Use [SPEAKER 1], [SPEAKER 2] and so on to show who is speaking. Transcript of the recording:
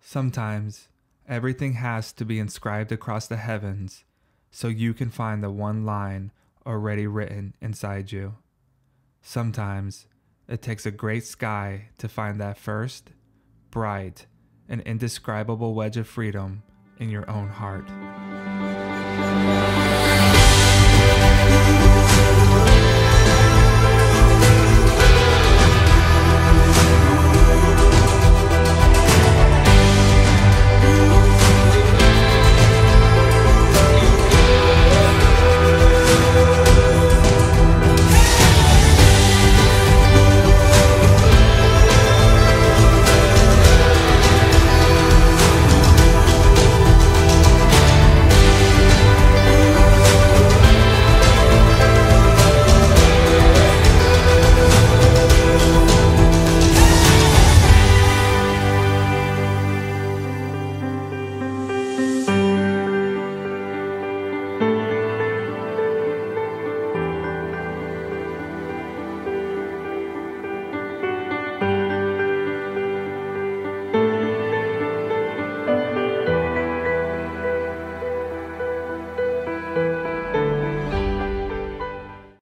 [SPEAKER 1] Sometimes, everything has to be inscribed across the heavens so you can find the one line already written inside you. Sometimes, it takes a great sky to find that first, bright, and indescribable wedge of freedom in your own heart.